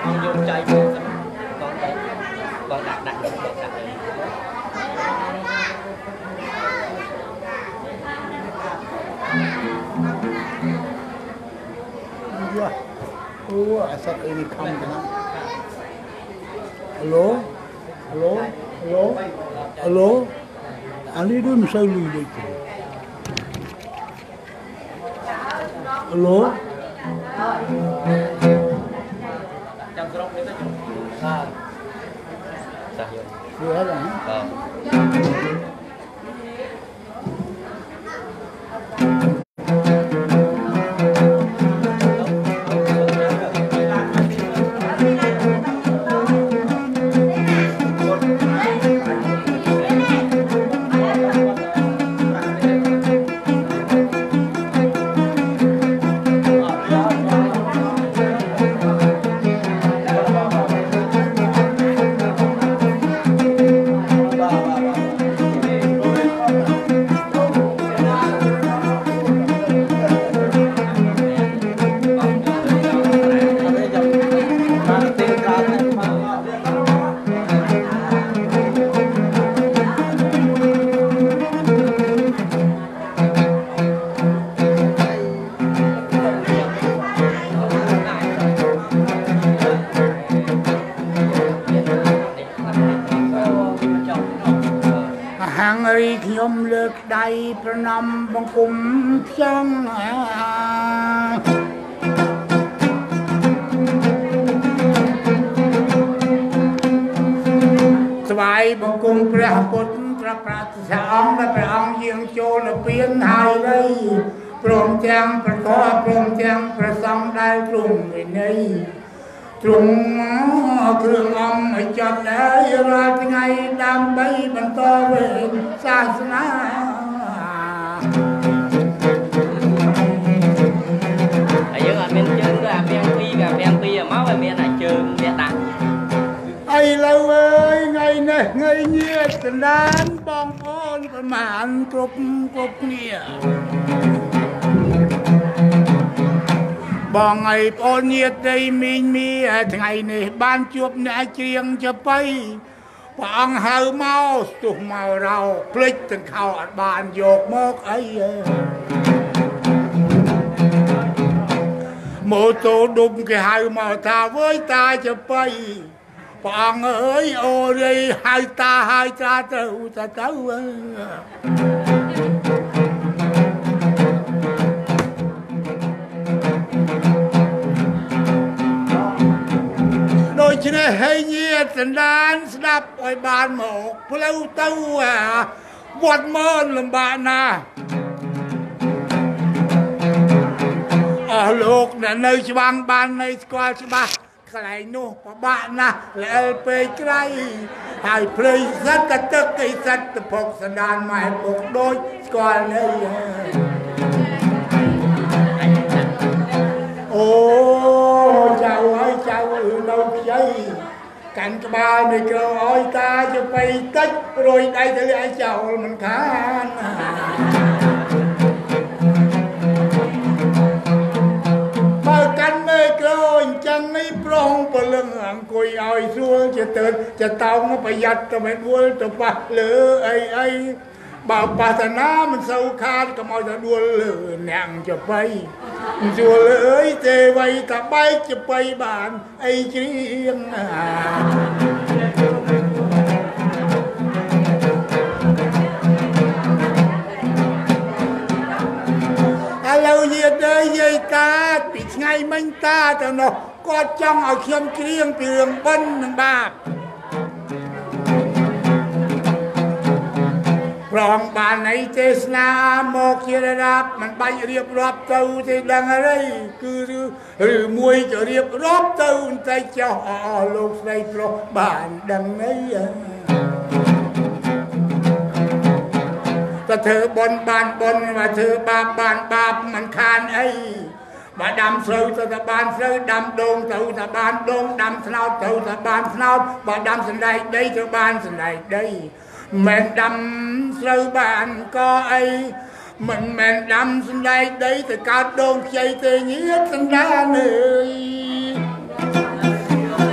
nhôm chạy còn đặt đặt asal ini kamu kenal. Halo, halo, halo, halo. Ali tu misal lu itu. Halo. Trong cái đó sao? Sao hiểu? Iya lah.ខ្ញុំលើកដៃប្រណម្យបង្គំខ្ញុំថ្វាយបង្គំព្រះពុទ្ធព្រះប្រតិសាអង្គและព្រះអង្គយាងចូលនៅពៀនហើយđâyព្រមទាំងព្រះធម៌ព្រមទាំងព្រះសង្ឃដែលទ្រង់វិន័យទ្រង់គ្រឿងអំឲ្យចាត់ហើយរាល់ថ្ងៃដើម្បីបន្តវេនសាសនាហើយយើងអត់មានជើងទេអាពាំងពីរមកវាមានអាជើងវាដាក់អីលើអើយថ្ងៃនេះថ្ងៃញាតិកណ្ដាលបងប្អូនប្រមាណគ្រប់គ្នាបងអីប្អូនញាតិដីមីងមីថ្ងៃនេះបានជួបអ្នកច្រៀងចបៃព្រះអង្គហៅមកស្ទុះមករោភ្លេចទាំងខោអត់បានយកមកអីម៉ូតូដុំគេហៅមកថាវើយតាចបៃព្រះអង្គអើយអូរីហៅតាហៅត្រាទៅដូច្នេះហើយញាតិសន្តានស្ដាប់ឲ្យបានមកផ្លូវទៅវត្តមនលំបាកណាស់អស់លោកអ្នកនៅច្បាំងបាននៅស្គាល់ច្បាស់កន្លែងនោះពិបាកណាស់ល្អិលពេកក្រៃហើយព្រៃសិតតែទឹកគេសិតទៅពុកសន្តានម៉ែពុកដូចស្គាល់នេះអូចៅហើយចៅនៅខ្ចីកាន់ក្បាលនៃក្រអោយតាទៅបីតិចរួយដៃទៅលាក់ចោលមិនខានបើកាន់នៃក្រអញ្ចឹងនេះប្រងពលឹងអង្គុយឲ្យស្រួលជាទៅจะតោងប្រយ័ត្នទៅមិនដួលទៅប៉ះលើអីបើបាសនាមិនសូវខាតកុំឲ្យទៅដួលលើអ្នកចបៃជួលអើយទេវៃតបែកចបៃបានអីជ្រៀងឥឡូវយាយយាយតាពីថ្ងៃមិញតាទៅនោះគាត់ចង់ឲ្យខ្ញុំច្រៀងពីរឿងបិណ្ឌនិងបាបប្រងបានអីទេសនាមកជាระดับមិនបាច់រៀបរាប់ទៅទេដឹងហើយគឺឬមួយទៅរៀបរាប់ទៅបន្តិចចុះអស់លោកស្រីប្រុសបានដឹងអីទៅធ្វើបុណ្យបានបុណ្យមកធ្វើបាបបានបាបមិនខានអីបើដាំស្រូវទៅតែបានស្រូវដាំដូងទៅតែបានដូងដាំត្នោតទៅតែបានត្នោតបើដាំសណ្តែកដីទៅបានសណ្តែកដីមិនដាំស្រូវបានក៏អីមិនមែនដាំសណ្តែកដីទៅកើតដូងខ្ចីទេញាតិសន្តានអើយ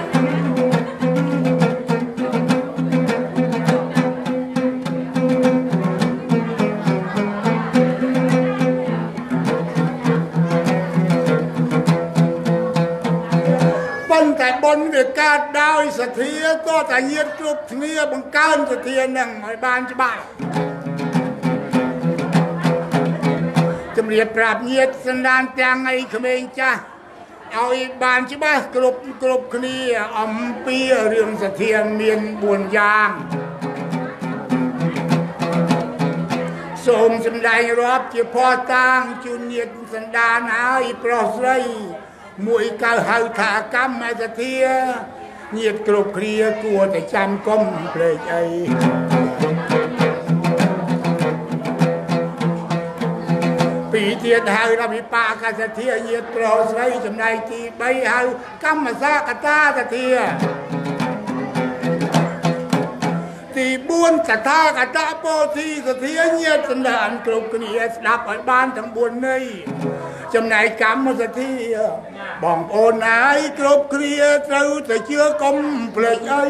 តែបុណ្យវាកើតដោយសទ្ធាក៏តែញាតិគ្រប់គ្នាបង្កើនសទ្ធានឹងឲ្យបានច្បាស់ជំរាបប្រាប់ញាតិសន្តានទាំងអីក្មេងចាស់ឲ្យបានច្បាស់គ្រប់គ្នាអំពីរឿងសទ្ធាមាន4យ៉ាងសូមសម្ដែងរាប់ជាភស្តុតាងជូនញាតិសន្តានឲ្យប្រុសស្រីមួយកើហៅថាកម្មសទ្ធាញាតិគ្រប់គ្នាគួរតែចាំកុំភ្លេចអីពីទៀតហៅថាវិបាកសទ្ធាញាតិប្រុសស្រីចំណែកទី3ហៅកម្មសកតាសទ្ធាទី4កថាកតពោធិសទ្ធាញាតិសន្តានគ្រប់គ្នាស្ដាប់ឲ្យបានទាំង4ន័យចំណែកកម្មសទ្ធាបងប្អូនហើយគ្រប់គ្នាត្រូវតែជឿកុំភ្លេចអី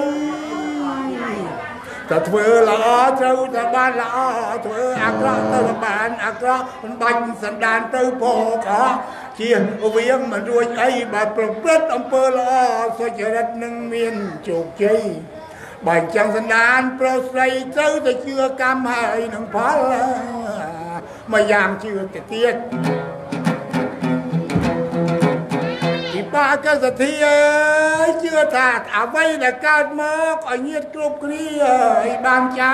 តែធ្វើល្អត្រូវតែបានល្អធ្វើអាក្រក់ទៅបានអាក្រក់មិនបាច់សន្តានទៅពោក៏ជាវាមិនរួចអីបើប្រព្រឹត្តអំពើល្អសុចរិតនឹងមានជោគជ័យបើអញ្ចឹងសន្តានប្រុសស្រីត្រូវតែជឿកម្មហើយនឹងផលមួយយ៉ាងជឿទៅទៀតវិបាកសទ្ធាជឿថាអ្វីដែលកើតមកឲ្យញាតិគ្រប់គ្នាឲ្យបានចាំ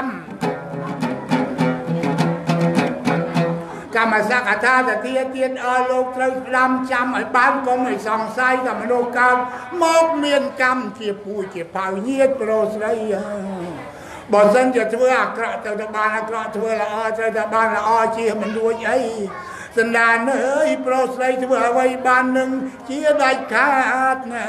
កម្មសកតាសទ្ធាទៀតអស់លោកត្រូវស្ដាំចាំឲ្យបានកុំឲ្យសង្ស័យថាមនុស្សកើតមកមានកម្មជាពូជាផៅញាតិប្រុសស្រីបើសិនជាធ្វើអាក្រក់ទៅបានអាក្រក់ធ្វើល្អត្រូវតែបានល្អជាមិនរួចអីសន្តានអើយប្រុសស្រីធ្វើអ្វីបាននឹងជាដាច់ខាតណា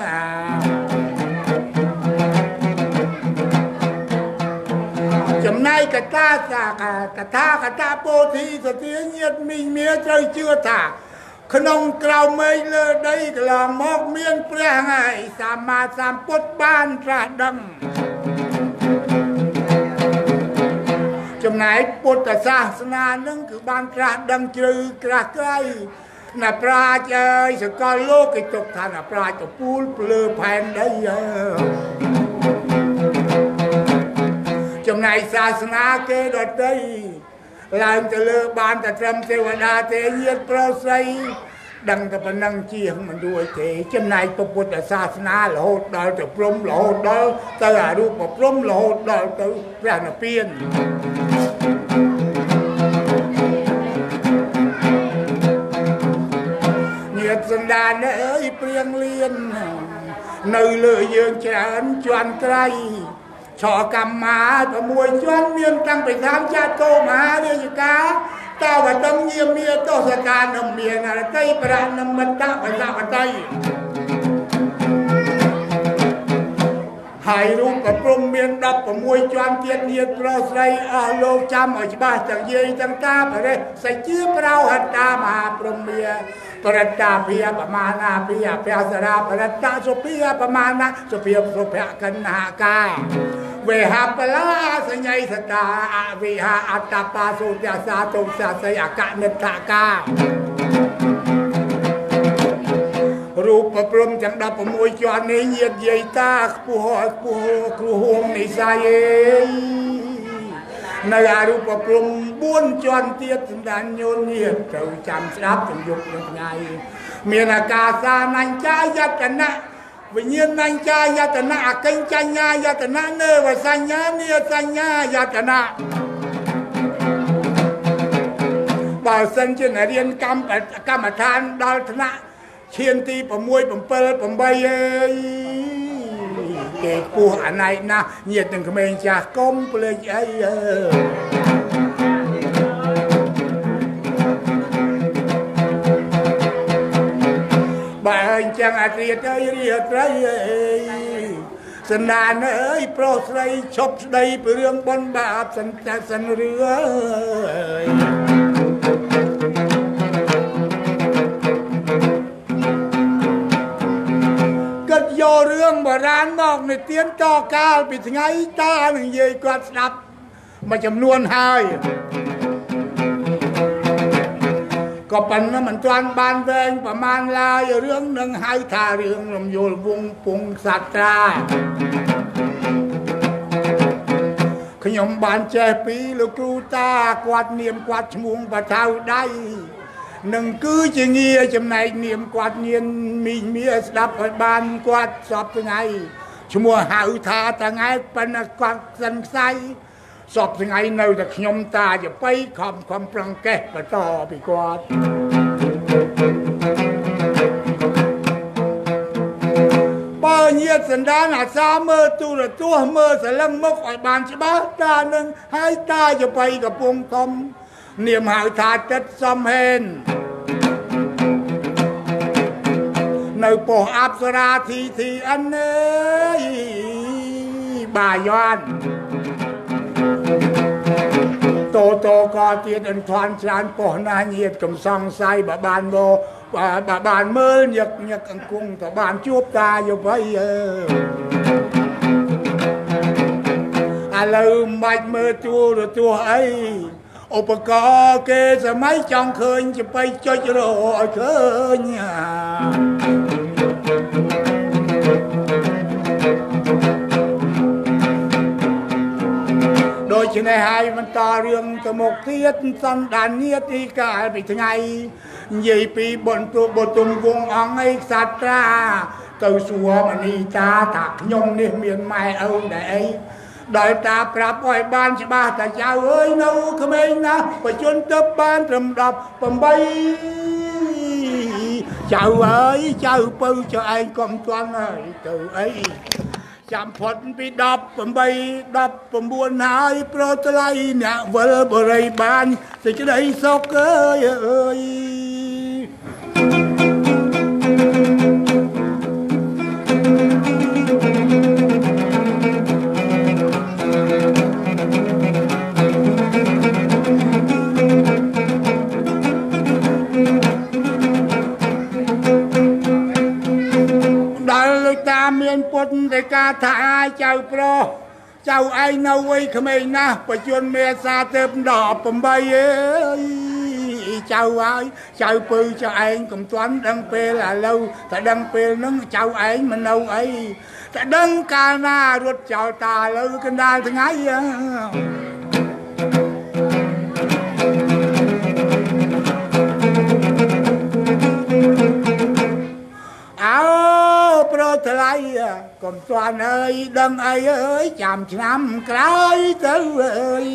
ចំណែកកតាពោធិសទ្ធាញាតិមីងមាត្រូវជឿថាក្នុងក្រៅមេឃលើដីកន្លងមកមានព្រះហើយសម្មាសម្ពុទ្ធបានត្រាស់ដឹងចំណែកពុទ្ធសាសនានឹងគឺបានត្រាស់ដឹងជ្រៅក្រាស់ក្រៃណាប្រាជ្ញអើយសកលលោកគេទុកថាណាប្រាជ្ញទៅពូលភ្លើផែនដីចំណែកសាសនាគេដទៃឡើងទៅលើបានតែត្រឹមទេវតាទេញាតិប្រុសស្រីដឹងតែប៉ុណ្ណឹងជាមិនរួចទេចំណែកពុទ្ធសាសនារហូតដល់ទៅព្រំរហូតដល់ទៅអរូបព្រំរហូតដល់ទៅព្រះនិព្វានញាតិសន្តានអើយព្រៀងលៀននៅលើយើងច្រើនជាន់ក្រៃឆោកម្មា6ជាន់មានតាំងពីខាងចាត់តោមហារាជការតវតងញាមាទសកានមានអរតីប្រាណមិត្តបសវតីហើយរូបព្រំមាន16ជាន់ទៀតញាតិប្រុសស្រីអស់លោកចាំឲ្យច្បាស់ទាំងយាយទាំងតាបរិសសជាប្រោហត្តាមហាព្រំមាបរតាភិយបមានាភិយភសរាបរតាសុភិយបមានាសុភិយសុភកណ្ហាកាវេហបលាសញ្ញៃសតាអវិហាអត្តបាសុទសាតុសាស័យអកនិដ្ឋការូបព្រំទាំង16ជាន់នេះញាតិយាយតាខ្ពស់គ្រូហួងនិស័យនៅអរូបព្រំ4ជាន់ទៀតសម្ដានញោននេះត្រូវចាំស្ដាប់ទាំងយប់ទាំងថ្ងៃមានអាកាសានញ្ចាយតនៈវិញ្ញាណញ្ចាយតនៈអកិញ្ចញ្ញាយតនៈនេវសញ្ញានិសញ្ញាយតនៈបើសិនជារៀនកម្មដ្ឋានដល់ថ្នាក់ឈានទី6 7 8អើយគេពោះអាណៃណាញាតិទាំងក្មេងចាស់កុំភ្លេចអីបើអញ្ចឹងអាត្រៀតអើយរាត្រីអើយសន្តានអើយប្រុសស្រីឈប់ស្ដីពីរឿងបុណ្យបាបសិនរឿងអើយយករឿងបុរាណមកនិទានតកាលពីថ្ងៃតានឹងនិយាយគាត់ស្ដាប់មួយចំនួនហើយก็ปันนั้นมันตอนบานแวงประมาณลายเรื่องหนึ่งให้ทาเรื่องลมโยลวงปุงสัตราขยมบานเจปีลูกครูตากวาดเนียมกวาดชมวงประเท่าได้หนึ่งคือจะเงียจำในเนียมกวาดเนียนมีเมียสดับบานกวาดสอบยังไงชมัวหาทาแต่ไงเป็นกวาดสันไซสอบยังไงเนาแต่ขยมตาจะไปความปรังแกะประต่อไปกวาดป้าเงียสันดานอาซาเมื่อตัวเมื่อสลังมกอ่อยบานฉบับตาหนึ่งให้ตาจะไปกับพงคมเนียมหาทาจัดซอมเฮนในปออับสราทีอันเนยบายอนโตก็เตียนอันทอนจานปอนาเงียดกับซองไซบานโบบานเมื่อยักอังกุ้งแต่บานจูบตาอยู่ไปอะไรไม่เมื่อตัวไออุปกรณ์เกสมัยจองเคยจะไปจอยรอเคยโดยเฉพาะให้มันต่อเรื่องตมกเทียนสันดานเนียที่กายไปถึงไงยี่ปีบนตัวบนตุนวงอังไอสัตราเต่าสัวมันนีตาถักยงเนี่ยเมียนไม่เอาได้ได้ตาปรับอ้อยบ้านชบ้าแต่เจ้าเอ้ยนู้ขมิ้นนะไปจนตับบ้านตรำดับปมใบเจ้าเอ้ยเจ้าปืนเจ้าไอ้กอมตวนเอ้ยเจ้าไอ้จำพอดไปดับปมใบดับปมบวนหายโปรตไลเนี่ยเวลบริบาลจะได้สกเอ้ยเมียนปนในกาทายเจ้าโปรเจ้าไอ้นาวิขมิ้นนะประจวนเมษาเติมดอกผมใบเอ้ยเจ้าไอ้เจ้าปืนเจ้าไอ้กำตันดังเปลlà lâuแต่ดังเปลนึงเจ้าไอ้มันเอาไอ้แต่ดังกาหน้ารถเจ้าตาเลยกันได้ทั้งไงเอาโปรทลายก่อนตอนเอ้ยดังไอ้เอ้ยจำช้ำกลายเต้าเอ้ย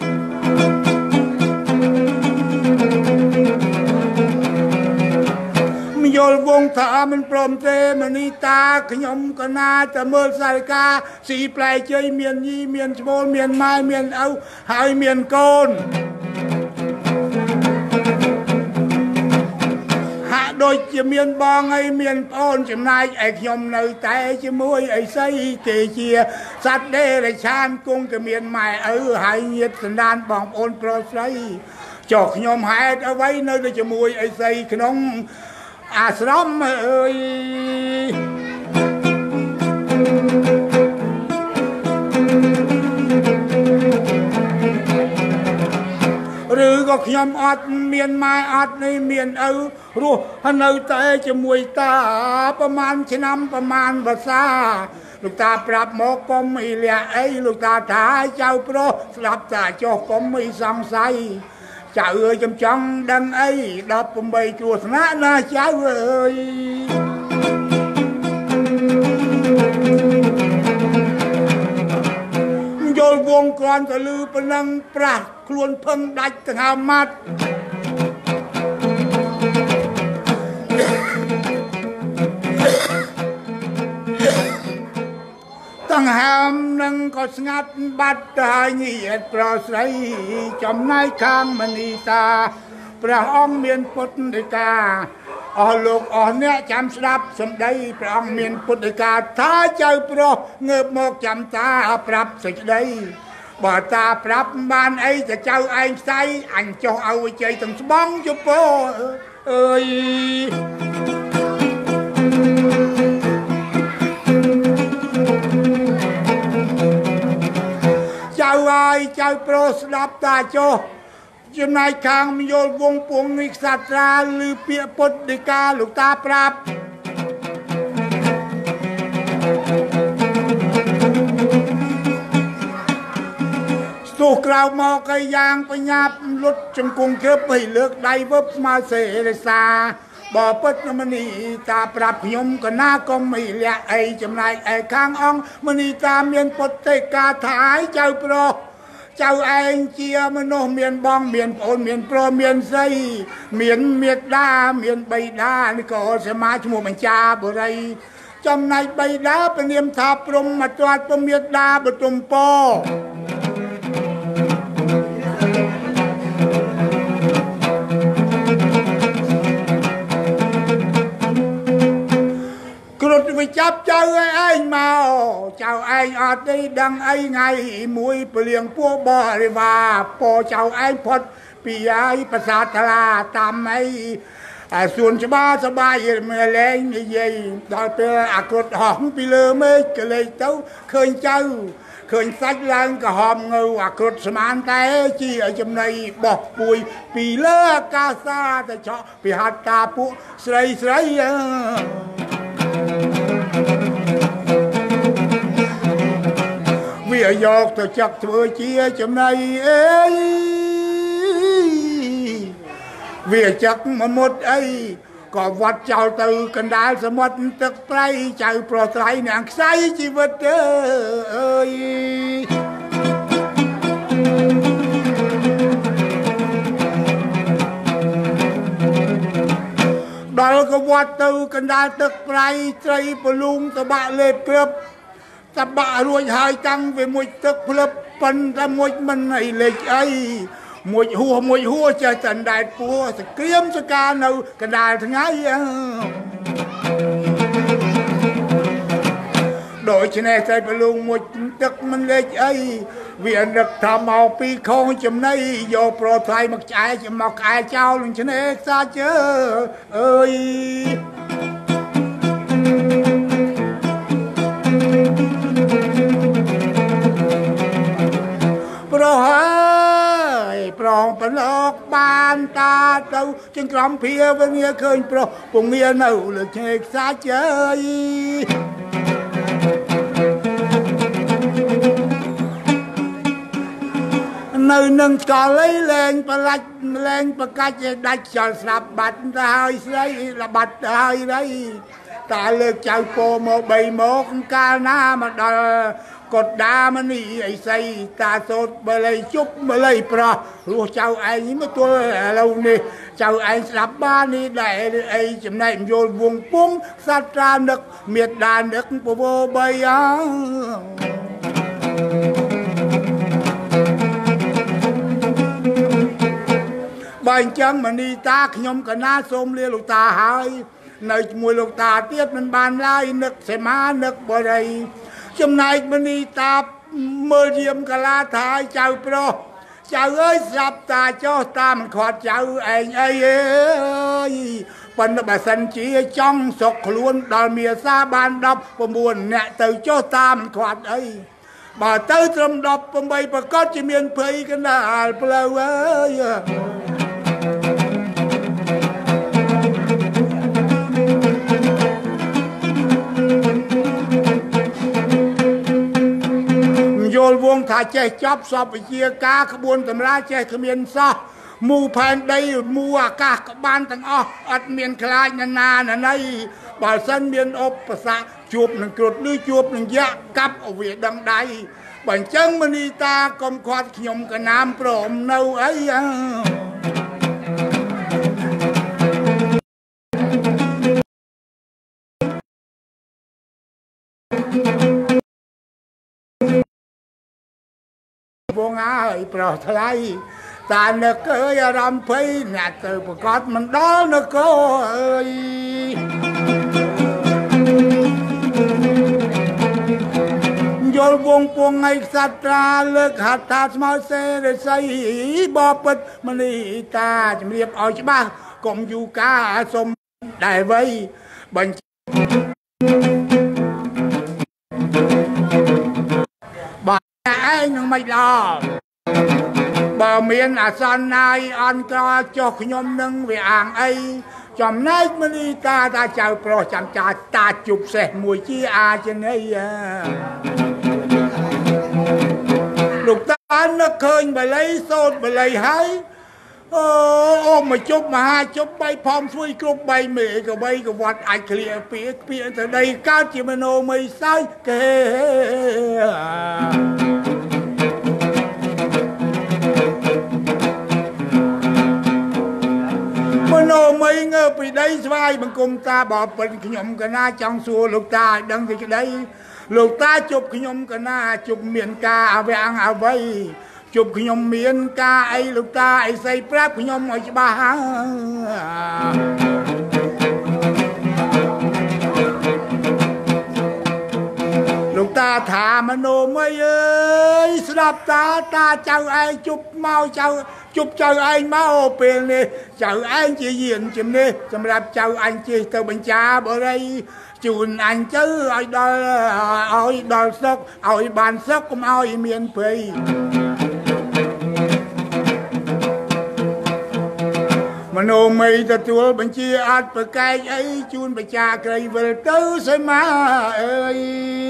มีโยลวงถามันปลอมเตมันนีตาขยมก็นาจะเมื่อใส่กาสีแปลเจยเมียนยี่เมียนชโมเมียนไม้เมียนเอาหายเมียนโกนโดยจะเมียนบองไอเมียนปอนจำนายไอ้ยมในแต่จะมวยไอ้ไส้เตเชียสัตว์เดรัจฉานกุ้งจะเมียนใหม่หายเงียบสันดานบองปอนโปรไซจอกยมหายเอาไว้ในจะมวยไอ้ไส้ขนมอาสรมหรือก็ขยมอัดเมียนไม้อัดในเมียนรู้ฮันเอาแต่จะมวยตาประมาณชนำประมาณภาษาลูกตาปรับหมอกก็ไม่เลี้ยไอ้ลูกตาถ่ายเจ้าโปรสลับตาจอกก็ไม่สังใสเจ้าเอ๋ยจำจังดังไอ้ดับปมใบตัวสนะนะเจ้าเอ๋ยโยนวงกรตะลือปนังปราดครวนเพิ่งดัดตะหามัดตั้งหามนังก็สงัดบัดตายเงียดปลอดใสจอมนายข้างมณีตาพระองค์เมียนปุตติกาลูกเนี่ยจำสดับสมได้พระองค์เมียนปุตติกาท้าเจ้าโปรเงือบมอกจำตาปรับสิได้บ่ตาปรับบ้านไอ้จะเจ้าไอ้ใส่อันเจ้าเอาใจตั้งสมองจุโปเอ้ยเจ้าไอ้เจ้าโปรสดับตาโจចំណាយខាងយល់វងពួងនេះសាត្រាឬពាក្យពុទ្ធដីកាលោកតាប្រាប់ស្ទុះក្រៅមកឲ្យយ៉ាងបញ្ញាប់លុតជង្គង់ក្រឹបឲ្យលើកដៃវឹបស្មើសេរសាបបិទ្ធមនីតាប្រាប់ខ្ញុំកណាក៏មិនលាក់អីចំណែកឯខាងអង្គមនីតាមានពុទ្ធិកាថាឲ្យចៅប្រុសចៅឯងជាមនុស្សមានបងមានប្អូនមានប្រុសមានស្រីមានមេត្តាមានបិតានេះក៏សមាឈ្មោះបញ្ចាបុរីចំណែកបិតាពនាមថាព្រំមកទាត់ពមេត្តាបទុមពគ្រុឌវិចាប់ចៅឯងមកចៅឯងអត់ទេដឹងអីថ្ងៃមួយពលាងពួកបរិវារពោចៅឯងផុតពីហើយប្រាសាទថ្លាតាមអីសួនច្បារសបាយមើលលែងនិយាយដល់ពេលអាគ្រុឌហោះពីលើមេឃក៏លេចទៅឃើញចៅឃើញសាច់ឡើងក្រហមងើអាគ្រុឌស្មានតែជាចំណៃបោះពួយពីលើអាកាសាទៅឆក់ពីហត្តាពួកស្រីស្រីវាយកទៅចាក់ធ្វើជាចំណៃអីវាចាក់មកមុតអីក៏វត្តចោលទៅកណ្ដាលសមុទ្រទឹកប្រៃចៅប្រុសស្រីនាងខ្សែជីវិតអើយដល់ក៏វត្តទៅកណ្ដាលទឹកប្រៃស្រីពលូងតបាក់លេបក្រឹបតបាក់រួចហើយតាំងវាមួយទឹកភ្លឹបប៉ុន្តែមួយមិនអីលេចអីមួយហួរចេះតែដែតពោះសក្រៀមសកានៅកណ្ដាលថ្ងៃដូច្នេះស្រីពលូងមួយទឹកមិនលេចអីវានឹកថាមកពីខងចំណៃយកប្រថ្លៃមកឆ្អែមកក្អែចោលនឹងឆ្នេះសាច់អើយប្រហើយប្រងប្រឡកបានតាទៅជាងក្រំភាវនាឃើញប្រុសពងងារនៅលើឆ្នេរខ្សាច់អើយនៅនឹងឆ្កល់លែងប្រឡាច់លែងប្រកាច់ឲ្យដាច់ចោលស្រាប់បាត់ទៅហើយស្រីល្បាត់ទៅហើយរីតាលើកចៅពោមក3មកកាលណាមកដល់កុដដាមនីអីសីតាសូតបល័យជប់បល័យប្រោះរស់ចៅឯងមកទល់ឥឡូវនេះចៅឯងស្លាប់បាននេះដែរអីចំណែកយល់វងពុំសត្វត្រានឹកមេត្តានឹកពវបីបើអញ្ចឹងមនីតាខ្ញុំកណាសូមលាលោកតាហើយនៅជាមួយលោកតាទៀតមិនបានឡើយនឹកសេមានឹកបរិយចំណែកមនីតាមើលយាមកលាថាចៅប្រុសចៅអើយស្រាប់តាចុះតាមិនខាត់ចៅឯងអីអើយប៉ុន្តែបើសិនជាចង់សុកខ្លួនដល់មាសាបាន19នាក់ទៅចុះតាមិនខាត់អីបើទៅត្រឹម18ប្រកាសជាមានភ័យកណ្ដាលផ្លូវអើយយល់វងថាចេះចប់សពវិជាការក្បួនតម្រាចេះគ្មានសោះមូផែនដីមូអាកាសក្បានទាំងអស់អត់មានខ្លាចណាណីបើសិនមានឧបសគ្គជួបនឹងគ្រុឌឬជួបនឹងយៈកាប់អវាដឹងដៃបើអញ្ចឹងមនីតាកុំខាត់ខ្ញុំកណាមព្រមនៅអីវងអើយប្រោះថ្លៃតានឹកអើយអារម្មណ៍ភ័យអ្នកទៅប្រកាសមិនដល់នគរអើយយល់វងពងឯក្សត្រាលើកហត្ថាស្មៅសេរិស័យបពិតមនីតាជំរាបឲ្យច្បាស់កុំយូការសុំដែរវៃបញ្ចបាទឯងនឹងមិនដល់បើមានអាសន្នណាយអន់ក្រចុះខ្ញុំនឹងវាអាងអីចំណែកមនីតាតាចៅប្រុសចាំចាតាជប់សេះមួយជាអាចន័យលោកតានឹកឃើញបល័យសូត្របល័យហើយអូមកជប់មហាជប់បីផំស្រួយគ្រប់បីមេក៏បីក៏វត្តអាចឃ្លាពីទៅដីកើតជាមโนមីសើគេមโนមីងើពីដីស្វាយបង្គំតាបបិនខ្ញុំកណាចង់សួរលោកតាឲ្យដឹងពីក្តីលោកតាជប់ខ្ញុំកណាជប់មានការអវាំងអ្វីជប់ខ្ញុំមានការអីលោកតាអីស្អីប្រាប់ខ្ញុំឲ្យច្បាស់លោកតាថាមโนមីអើយស្ដាប់តាចៅឯងជប់មកជប់ចៅឯងមកពេលនេះចៅឯងជាយានជំនេះសម្រាប់ចៅអញជិះទៅបញ្ចាបរិយជូនអញទៅឲ្យដល់សុខឲ្យបានសុខកុំឲ្យមានភ័យមโนមីទទួលបញ្ជាអត់ប្រកែកអីជូនបច្ចាក្រីវិលទៅសីមាអើយ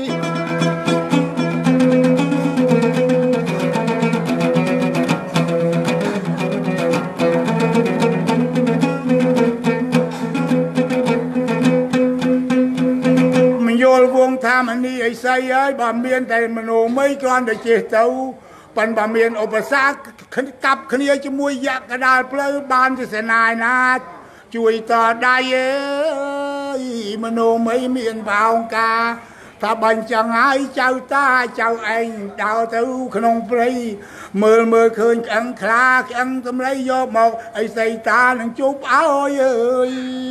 វងថាមនីអីស្អីហើយបើមានតែមโนមីគ្រាន់តែចេះទៅប៉ុន្តែបើមានឧបសគ្គកាប់គ្នាជាមួយយក្សកដាលផ្លូវបានជាសេនាឯណាជួយតដៃអើយមโนមីមានបោងការថាបាញ់ចឹងហើយចៅតាចៅឯងដើរទៅក្នុងព្រៃមើលឃើញក្អឹងខ្លាក្អឹងសម្លៃយកមកអីស្អីតានឹងជប់ឲ្យអើយ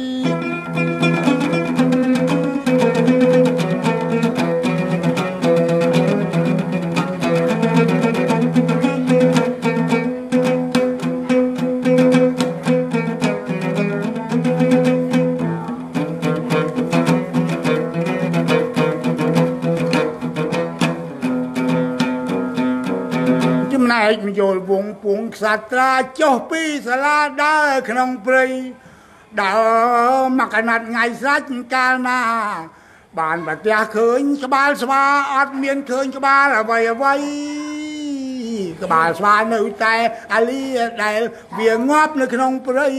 មយល់វងពួងក្សត្រាចុះពីសាលាដើរក្នុងព្រៃដើរមកកណាត់ថ្ងៃស្រាច់កាលណាបានប្រទះឃើញក្បាលស្វាអត់មានឃើញក្បាលអ្វីក្បាលស្វានៅតែអាលីដែលវាងាប់នៅក្នុងព្រៃ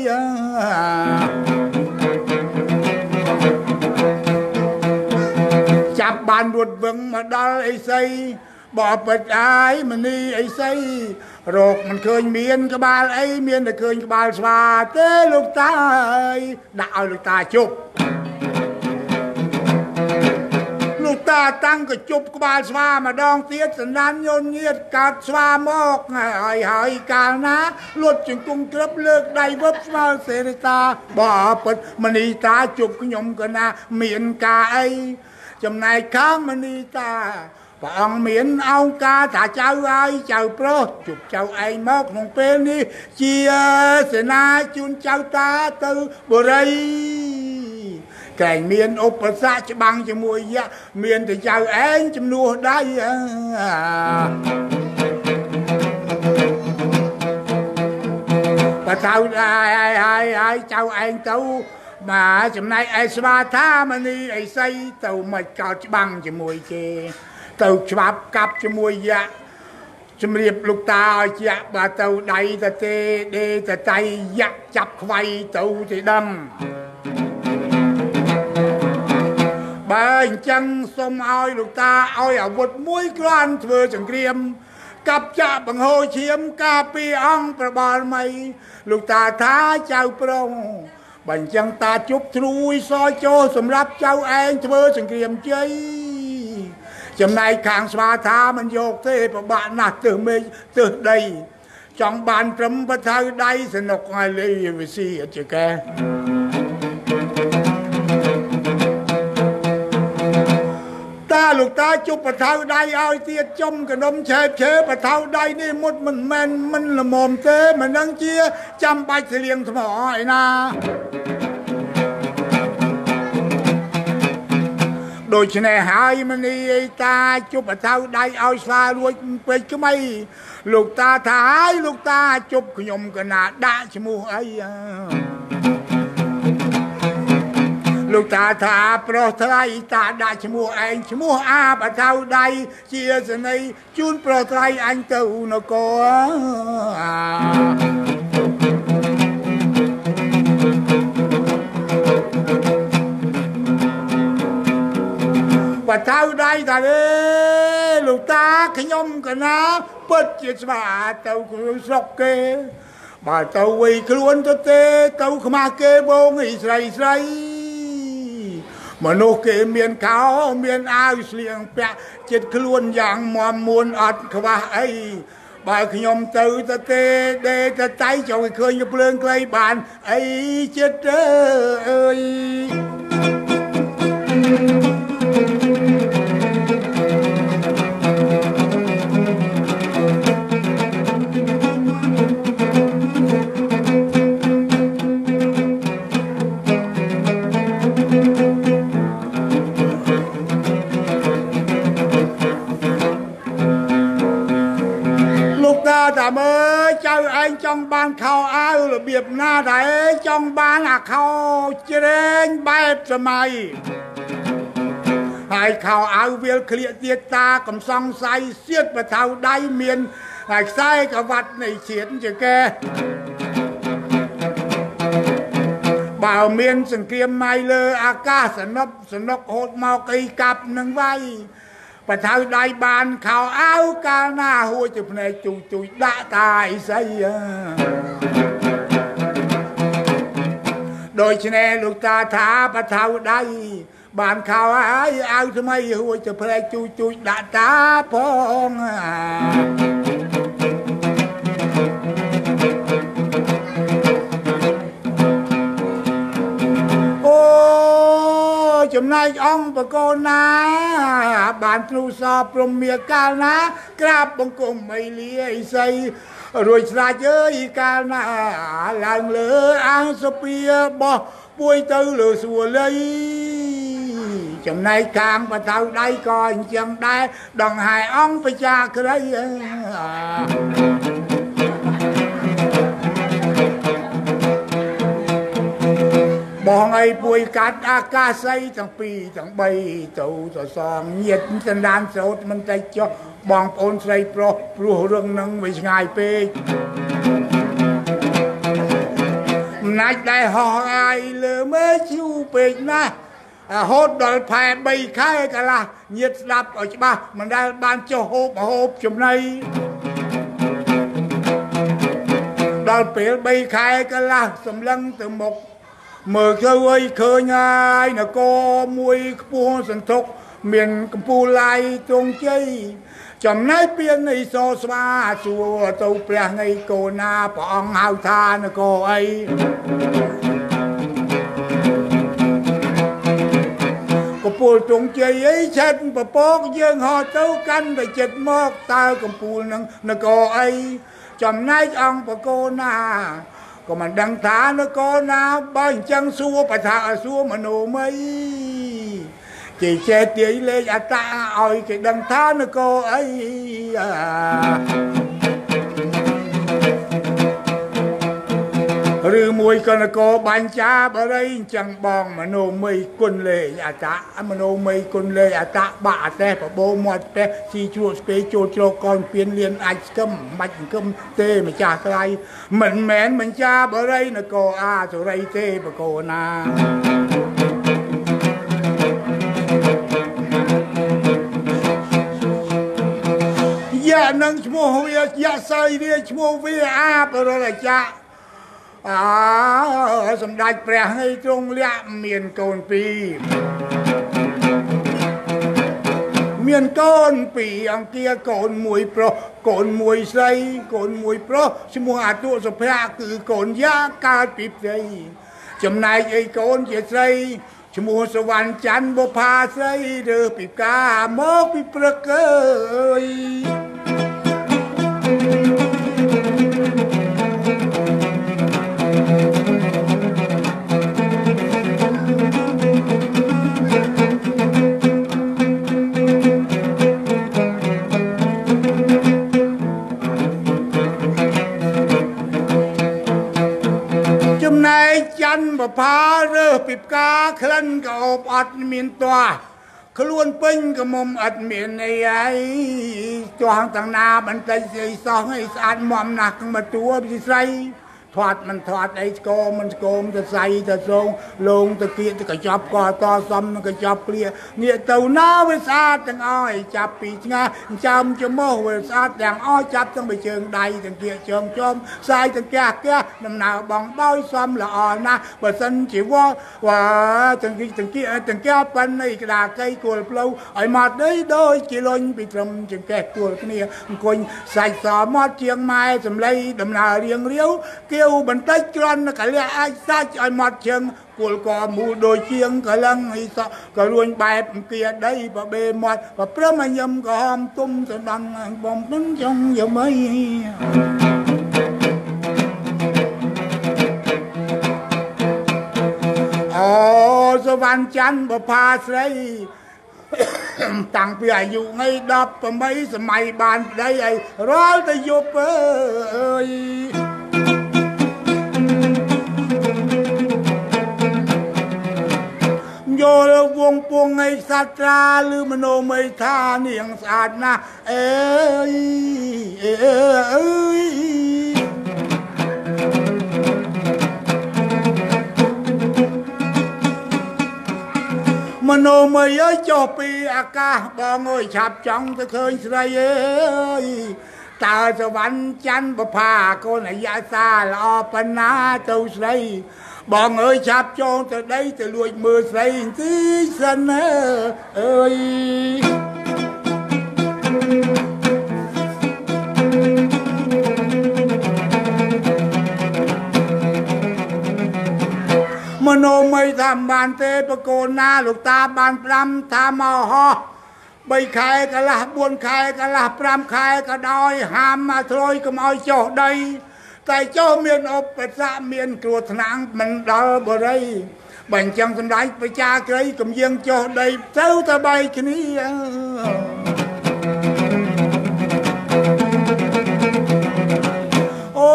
ចាប់បានរត់វឹងមកដល់អីស្អីបបិទ្ធអាយមនីអីស្អីរកមិនឃើញមានក្បាលអីមានតែឃើញក្បាលស្វាទេលោកតាអើយដាក់ឲ្យលោកតាជប់លោកតាតាំងក៏ជប់ក្បាលស្វាម្ដងទៀតសណ្ដានញញៀតកាត់ស្វាមកហើយកាលណាលុតជង្គង់ត្រឹបលើកដៃវឹបស្មើសេរីតាបបិទ្ធមនីតាជប់ខ្ញុំក៏ណាមានការអីចំណែកខាងមនីតាព្រះអង្គមានអង្គការថាចៅហើយចៅប្រុសជប់ចៅឯងមកក្នុងពេលនេះជាសេនាជូនចៅតាទៅបរិយតែមានឧបសគ្គច្បាំងជាមួយយក្សមានតែចៅឯងជំនួសដៃបើទៅហើយចៅឯងទៅមកចំណែកឯស្វាថាមនីអីស្អីទៅមកកោតច្បាំងជាមួយគេទៅច្បាប់កាប់ជាមួយយក្សជំរាបលោកតាឲ្យយក្សបើទៅដៃទៅទេដេទៅតៃយក្សចាប់ខ្វៃទៅទេដឹងបើអញ្ចឹងសូមឲ្យលោកតាឲ្យអាវុធមួយគ្រាន់ធ្វើសង្គ្រាមកាប់ចាក់បង្ហូរឈាមការពីអង្គប្របាលមីលោកតាថាចៅប្រុសបើអញ្ចឹងតាជប់ត្រួយសចូលសម្រាប់ចៅឯងធ្វើសង្គ្រាមជ័យចំណែកខាងស្វាថាមិនយកទេប្របាក់ណាស់ទើសមេឃទើសដីចង់បានត្រឹមបថៅដៃសនុកឲ្យលេវិស៊ីអជាកែតាលោកតាជប់បថៅដៃឲ្យទៀតចំកណ្ដុំឆេបបថៅដៃនេះមុតមិនមែនមិនល្មមទេមិនដឹងជាចាំបាច់ស្លៀងថ្មឯណាដូច្នេះហើយមនីតាជប់អថៅដៃឲ្យស្វារួចពេកក្មៃលោកតាថាហើយលោកតាជប់ខ្ញុំកណាដាក់ឈ្មោះអីលោកតាថាប្រុសថ្លៃតាដាក់ឈ្មោះឯងឈ្មោះអាបអថៅដៃជាសនីជូនប្រុសថ្លៃអញទៅនគរបថៅដៃតាទេលោកតាខ្ញុំកណាពិតជាស្វាទៅខ្លួនស្រុកគេបើទៅវិញខ្លួនទៅទេទៅខ្មាស់គេបងអីស្រីស្រីមនុស្សគេមានកោមានអាវស្លៀងពាក់ចិត្តខ្លួនយ៉ាងមាំមួនអត់ខ្វះអីបើខ្ញុំទៅទេដេទៅតៃចង់ឲ្យឃើញភ្លើងខ្លីបានអីចិត្តអើយតាមើចៅឯងចង់បានខោអាវរបៀបណាដែរចង់បានអាខោជ្រែងបែបសម័យហើយខោអាវវាលក្លៀកទៀតតាកំសង្ស័យសៀតបថៅដៃមានហើយខ្សែក្រវ៉ាត់នៃជាតិជាកែបើមានសង្គ្រាមម៉ៃលើអាកាសសនុកហូតមកអីកាប់នឹងវាយបថៅដៃបានខោអាវកាលណាហួចទៅភ្នែកជួយដាក់តាអីស្អីដូច្នេះលោកតាថាបថៅដៃបានខោហើយអាវថ្មីហួចទៅភ្នែកជួយដាក់តាផងចំណែកអង្គបកូនណាបានទ្រូសព្រមមាកាលណាក្រាបបង្គំអីលាអីសីរួចស្រាច់អើយកាលណាឡើងលើអាងសុភាបោះពួយទៅលើសួលីចំណែកខាងបថៅដៃក៏អញ្ចឹងដែរដង្ហែអង្គបជាក្រីបងអីពួយកាត់អាកាសីទាំងពីរទាំង3ទៅសសងញាតសណ្ដានសោតមិនតែចុះបងប្អូនស្រីប្រុសព្រោះរឿងនឹងវាឆ្ងាយពេកមិនអាចដែរហោះអាយលើមើលឈូពេកណាស់ហូតដល់ផែ3ខែកន្លះញាតស្ដាប់ឲ្យច្បាស់មិនដែលបានចុះហូបចំណីដល់ពេល3ខែកន្លះសម្លឹងទៅមុខមើលទៅអីឃើញហើយនគរមួយខ្ពស់សន្ធុកមានកំពូលឡាយទ្រង់ជ័យចំណែកពៀននៃសស្វាសួរទៅព្រះនៃកូណាព្រះអង្គហៅថានគរអីកំពូលទ្រង់ជ័យអីឆិតពពកយើងហោះទៅកាន់តែចិត្តមកតើកំពូលនឹងនគរអីចំណែកអង្គបកូនណាក៏មិនដឹងថានគរណាបើអញ្ចឹងសួរបថាសួរមនោម័យគេចេះទាយលេខអត្តឲ្យគេដឹងថានគរអីឬមួយក៏នគរបាញ់ចាបរិយអញ្ចឹងបងមនោម័យគុណលេខអត្តមនោម័យគុណលេខអត្តបាក់អតេបបោមាត់ពេះស៊ីជ្រក់ស្ពេចូលជ្រកកនពៀនលៀនអាចស្គមមិនស្គមទេម្ចាស់ថ្លៃមិនមែនមិនចាបរិយនគរអាសុរីទេបកូនណាយ៉ានឹងឈ្មោះវាយ៉ាសៃវាឈ្មោះវាអាបរលចាសម្ដេចព្រះនៃទ្រង់លក្ខមានកូន2មានកូន2អង្គាកូន1ប្រុសកូន1ស្រីកូន1ប្រុសឈ្មោះអតុសុភៈគឺកូនយ៉ាកើតពីផ្ទៃចំណែកឯកូនជាស្រីឈ្មោះសវណ្ណច័ន្ទបុផាស្រីឬពីកាមកពីព្រឹកអើយក្លិនក៏អូបអត់មានតោះខ្លួនពេញក៏មុំអត់មានអីហើយចង់ទាំងណាបន្តិចស្អីសោះឲ្យស្អាតមុំណាស់មកតួពិស្រីធាត់មិនធាត់អីស្គមមិនស្គមទៅស្អីទៅស្រងលងទៅគៀកទៅកញ្ចប់ក៏តសំនឹងកញ្ចប់ព្រាងាកទៅណាវាស្អាតទាំងអស់ចាប់ពីឆ្ងាយចាំច្មោះវាស្អាតទាំងអស់ចាប់ទាំងពីជើងដៃទាំងគៀកជើងជុំស្អាយទាំងកះដំណើរបងបោយសំល្អណាស់បើសិនជាវល់ទាំងគៀកទាំងកះប៉ិននៃក្តារកៃគល់ផ្លូវឲ្យមកដីដូចជាលុញពីត្រឹមចង្កេះគល់គ្នាអង្គុញសាច់សមកជាងម៉ែសំឡីដំណើររៀងរាវគៀវបន្តិចគ្រាន់កលះអាចសាច់ឲ្យមកជើងគល់កមូលដូចជាងកលឹងអីសក់ក៏រួញបែបគៀដីបបេមាត់បព្រមញឹមក៏ហមទុំទៅដល់បំពេញចង់យមអូសវណ្ណច័ន្ទបផាស្រីតាំងពីអាយុថ្ងៃ18សម័យបានប្តីឲ្យរាល់តែយប់អើយយល់វងពងឯសត្រាឬមโนមេថានាងស្អាតណាស់អើយមโนមេអើយចុះពីអាកាសបងអើយឆាប់ចង់ទៅឃើញស្រីអើយតើសវណ្ណច័ន្ទបផាកូនអាយ៉ាសាល្អប៉ុណ្ណាទៅស្រីបងអើយឆាប់ចូលទៅដីទៅលួចមើលស្រីបន្តិចសិនអើយមโนមេថាបានទេបកូនណាលោកតាបាន5ថាមកហោះ3ខែកន្លះ4ខែកន្លះ5ខែក៏ដោយហាមមកធ្លុយកុំឲ្យចុះដីតែចុះមានឧបសគ្គមានគ្រោះថ្នាក់មិនដល់បរិយបើអញ្ចឹងសម្ដេចប្រជាក្រីកុំយាងចុះដីទៅតែបីគ្នាអូ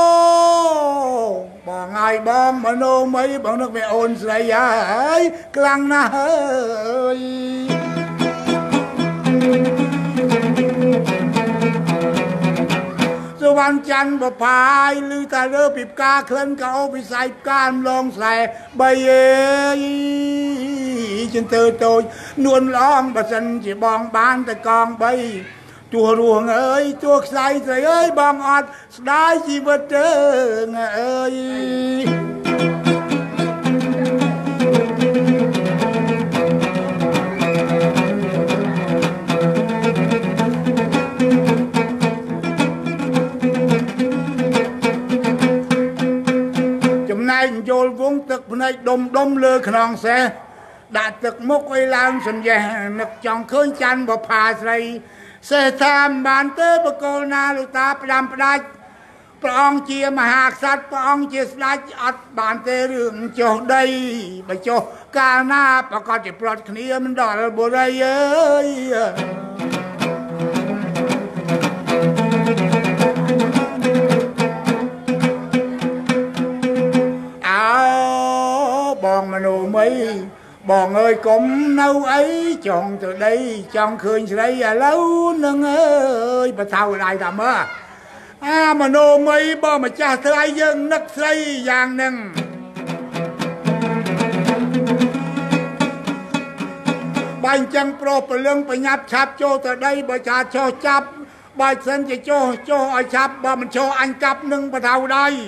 បងហើយបងមโนមីបងនឹកវាអូនស្រីហើយខ្លាំងណាស់ហើយសវណ្ណច័ន្ទបផាយឮតែលើពីផ្កាក្លិនក៏អូពិស័យផ្កាម្លងស្រែបីអើយចិនទៅតូចនួនឡងបើសិនជាបងបានតែកង3ទួរួងអើយទួខ្សែស្រីអើយបងអត់ស្ដាយជីវិតទេអើយយល់វងទឹកភ្នែកដុំលើខ្នងសេះដាក់ទឹកមុខឲ្យឡើងសញ្ញេះនឹកចង់ឃើញច័ន្ទបផាស្រីសេះថាបានទេបកូលណាលោកតាផ្ដាំផ្ដាច់ព្រះអង្គជាមហាក្សត្រព្រះអង្គជាស្ដេចអត់បានទេរឿងចុះដីបើចុះកាលណាប្រកាសជាប្រត់គ្នាមិនដល់បុរីអើយបងមโนមីបងអើយកុំនៅអីចង់ទៅដីចង់ឃើញស្រីឥឡូវនឹងអើយបថៅដៃតាមើមโนមីបើម្ចាស់ស្រីយើងនឹកស្រីយ៉ាងហ្នឹងបើអញ្ចឹងប្រុសព្រលឹងបញ្ញាប់ឆាប់ចូលទៅដីបើចាចោះចាប់បើសិនជាចោះឲ្យឆាប់បើមិនចោះអញកាប់នឹងបថៅដៃ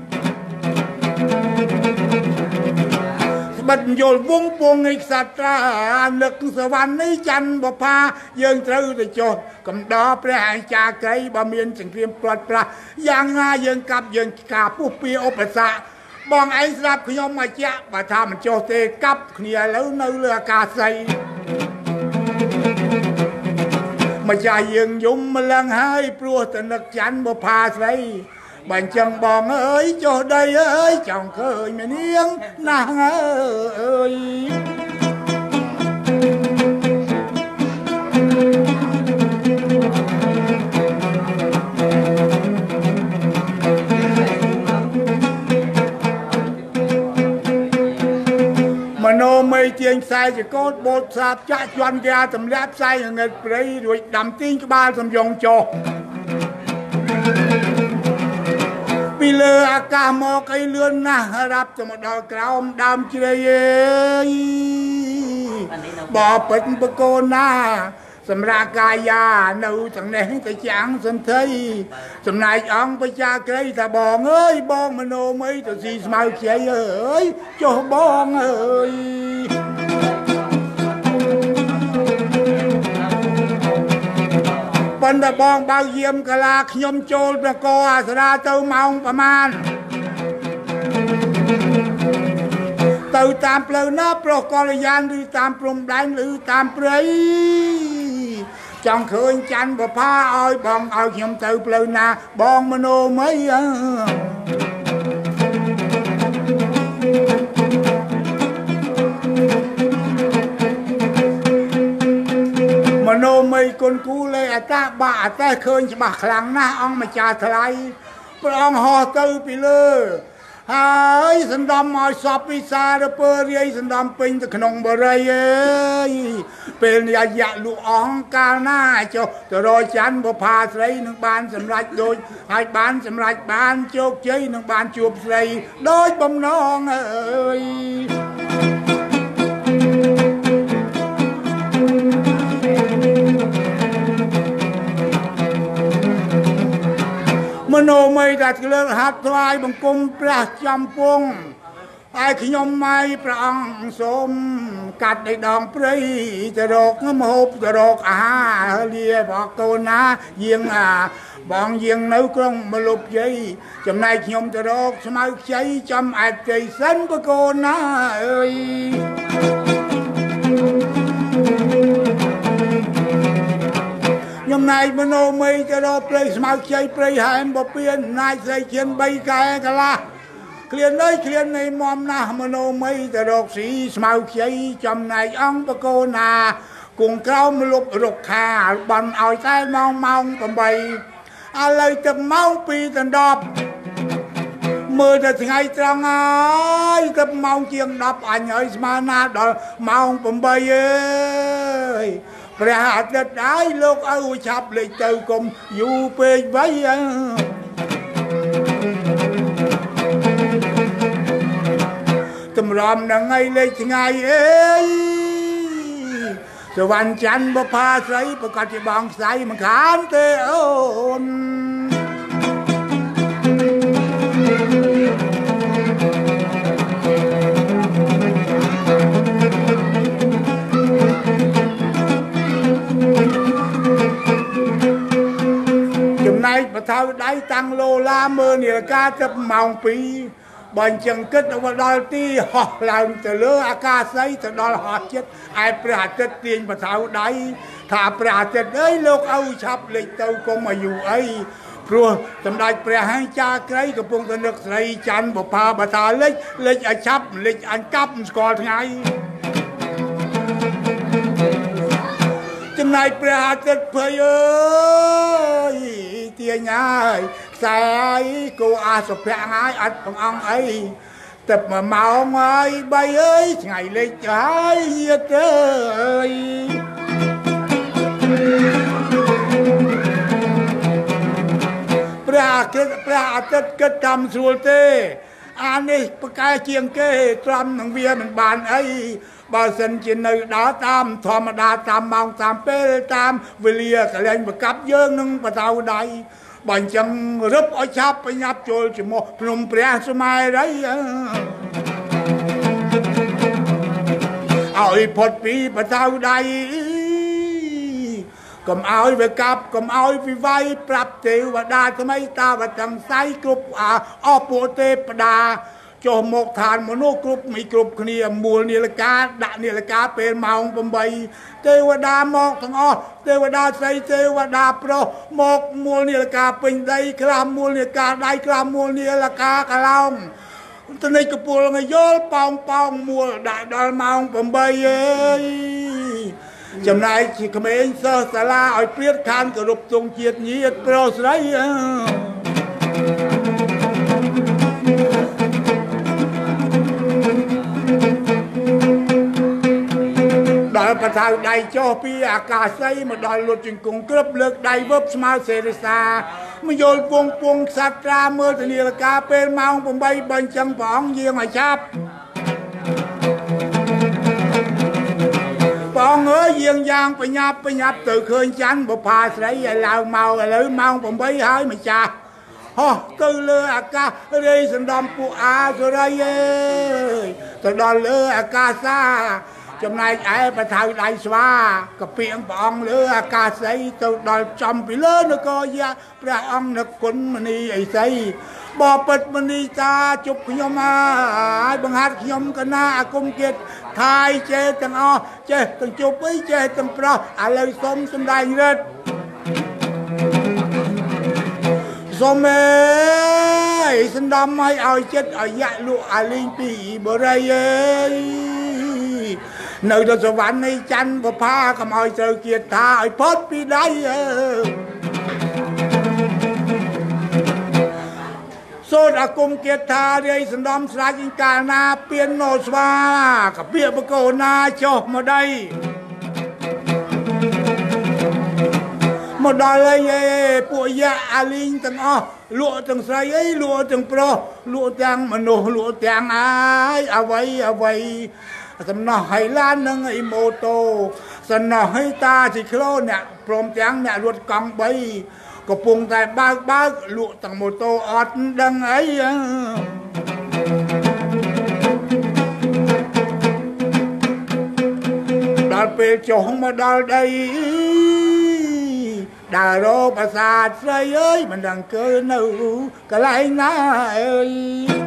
បិទយល់វងពងឯក្សត្រានឹកសវណ្ណនេះច័ន្ទបផាយើងត្រូវទៅចុះកំដរព្រះអាចារ្យក្រីបើមានសង្គ្រាមព្រាត់ប្រាសយ៉ាងណាយើងកាប់យើងការពុះពីឧបសគ្គបងឯងស្ដាប់ខ្ញុំមកជាក់បើថាមិនចុះទេកាប់គ្នាឥឡូវនៅលើអាកាសីម្ចាស់យើងយំម្លឹងហើយព្រោះតែនឹកច័ន្ទបផាស្រីបើអញ្ចឹងបងអើយចុះដីអើយចង់ឃើញនាងណាស់អើយមโนជាកូនបូតសាបចាក់ជន់គេសម្រាប់ផ្សាយងឹតព្រៃរួចដាំទីងក្បាលសំយងចុះពីលើអាកាសមកអីលឿនណាស់រាប់ទៅមកដល់ក្រោមដើមជ្រៃអើយបបិទបកូនណាសម្រាប់កាយានៅទាំងនេះទៅចាំងសន្ធិចំណែកអង្គបជាក្រីថាបងអើយបងមនោម័យទៅស៊ីស្មៅខ្ចីអើយចុះបងអើយប៉ុន្តែបងបើយាមកលាខ្ញុំចូលប្រកអាសរាទៅម៉ោងប្រមាណទៅតាមផ្លូវណាប្រុសកល្យានឬតាមព្រំដែនឬតាមព្រៃចង់ឃើញច័ន្ទបផាឲ្យបងឲ្យខ្ញុំទៅផ្លូវណាបងមនោម័យមនោម័យគុណគូលេអតាបាអតេឃើញច្បាស់ខ្លាំងណាស់អង្គម្ចាស់ថ្លៃព្រះអង្គហោះទៅពីលើហើយសណ្ដំឲ្យសពវិសារពើរាយសណ្ដំពេញទៅក្នុងបរិយអើយពេលនេះអាយៈលុអង្គកាលណាចុះទៅរកច័ន្ទបុផាស្រីនឹងបានសម្រេចដូចហើយបានសម្រេចបានជោគជ័យនឹងបានជួបស្រីដោយបំណងអើយមនោម័យដែលលើកហាត់ថ្វាយបង្គំព្រះចំពងហើយខ្ញុំមកព្រះអង្គសូមកាត់ដីដងព្រៃទៅរកម្ហូបទៅរកអាហារលាបងកូនណាយាងបងយាងនៅក្រុងមលុបជ័យចំណែកខ្ញុំទៅរកស្មៅខ្ចីចំអែតជ័យសិនបកូនណាអើយខ្ញុំណៃមនោម័យទៅរកព្រៃស្មៅខ្ចីព្រៃហែមបពៀនណាយស្រីជៀន3កែកន្លះឃ្លានអើយឃ្លាននៃមុំណាស់មនោម័យទៅរកស៊ីស្មៅខ្ចីចំណែកអង្គបកូនណាគង់ក្រោមលុបរុក្ខាបន់ឲ្យតែម៉ោង8ឥឡូវទៅម៉ោង2ដល់10មើលតែថ្ងៃត្រង់ហើយទៅម៉ោងជាង10អញហើយស្មើណាដល់ម៉ោង8អើយព្រះអាទិត្យហើយលោកឲ្យឆាប់លេចទៅកុំយូរពេកវៃតម្រាំនឹងថ្ងៃលេចថ្ងៃអើយសវណ្ណច័ន្ទបុផាស្រីប្រកាសជាបងស្រីមិនខានទេអូនចំណែកបថៅដៃតាំងលោឡាមើលនាឡិកាទៅម៉ោង2បើអញ្ចឹងគិតទៅដល់ទីហោះឡើងទៅលើអាកាសីទៅដល់ហោះចិត្តឯព្រះអាទិត្យទាញបថៅដៃថាព្រះអាទិត្យអើយលោកឲ្យឆាប់លេចទៅកុំអាយុអីព្រោះសម្ដេចព្រះហង្ចាក្រីកំពុងទៅនឹកស្រីច័ន្ទបុផាបតាលេចឲ្យឆាប់លេចអញកាប់ស្គាល់ថ្ងៃចំណែកព្រះអាទិត្យភ័យអើយទាញហើយខ្សែហើយគោអាសុភ័ក្រហើយអត់បងអង្គអីទឹក1ម៉ោងហើយ3អើយថ្ងៃលេចហើយយាទអើយព្រះអាទិត្យគិតតាមស្រួលទេអានេះប្រកែជាងគេត្រំនឹងវាមិនបានអីបើសិនជានៅដើរតាមធម្មតាតាមម៉ោងតាមពេលតាមវេលាកលែងប្រកាប់យើងនឹងបតៅដៃបើអញ្ចឹងរឹបឲ្យឆាប់បញ្ញាប់ចូលជាមួយភ្នំព្រះស្មែរីឲ្យផុតពីបតៅដៃកុំឲ្យវាកាប់កុំឲ្យវិវាយប្រាប់ទេវតាថ្មីតាវទាំងសៃគ្រប់អស់ពួកទេពតាចុះមកឋានមនុស្សគ្រប់មិនគ្រប់គ្នាមូលនាឡិកាដាក់នាឡិកាពេលម៉ោង8ទេវតាមកទាំងអស់ទេវតាស្រីទេវតាប្រុសមកមូលនាឡិកាពេញដីខ្លះមូលនាឡិកាដៃខ្លះមូលនាឡិកាកឡោងតនិចកពុលងយល់ប៉ោងមូលដាក់ដល់ម៉ោង8អើយចំណែកជាក្មេងសិស្សសាលាឲ្យព្រាតខានគោរពទង់ជាតិញាតិប្រុសស្រីដល់បថៅដៃចុះពីអាកាសីមកដល់លុតជង្គង់ក្រឹបលើកដៃវឹបស្មើសេរីសាមកយល់ពងខ្សាត់ត្រាមើលទនីលកាពេលម៉ោង8បញ្ចឹងព្រះអង្គយាងឲ្យចាប់បងអើយយាងយ៉ាងបញ្ញាប់ទៅឃើញច័ន្ទបុផាស្រីឲ្យឡើងមកឥឡូវម៉ោង8ហើយម្ចាស់ហោះទៅលើអាកាសរាយសណ្ដំពួកអាសុរីអើយទៅដល់លើអាកាសាចំណែកឯបថៅដៃស្វាកពីងព្រះអង្គលើអាកាសីទៅដល់ចំពីលើនគរយៈព្រះអង្គនឹកគុណមនីអីសីបបិទ្ធមនីតាជប់ខ្ញុំហើយបង្ហាត់ខ្ញុំកណាអាគមគិតថាយចេះទាំងអស់ចេះទាំងជប់អីចេះទាំងប្រុសឥឡូវសុំសំដែងរិទ្ធសុំអើយសណ្ដំឲ្យចិត្តឲ្យយៈលក់អាលីងពីបរិយអើយនៅទៅសវណ្ណនៃច័ន្ទបុផាកុំឲ្យត្រូវគៀតថាឲ្យផុតពីដៃសូត្រអាគមគិតថារាយសណ្ដំស្រាច់កាលណាពៀនណោស្វាកពាកបកោណាចុះមកដីមកដល់ហើយពួកយៈអាលីងទាំងអស់លក់ទាំងស្រីអីលក់ទាំងប្រុសលក់ទាំងមនុស្សលក់ទាំងអ្វីសំណោះហៃឡាននិងអីម៉ូតូសំណោះហៃតាជីក្លូអ្នកព្រមទាំងអ្នករត់កង់3កំពុងតែបើកលក់ទាំងម៉ូតូអត់ដឹងអីដល់ពេលចុះមកដល់ដីដើររកប្រាសាទស្រីអើយមិនដឹងគឺនៅកន្លែងណាអើយ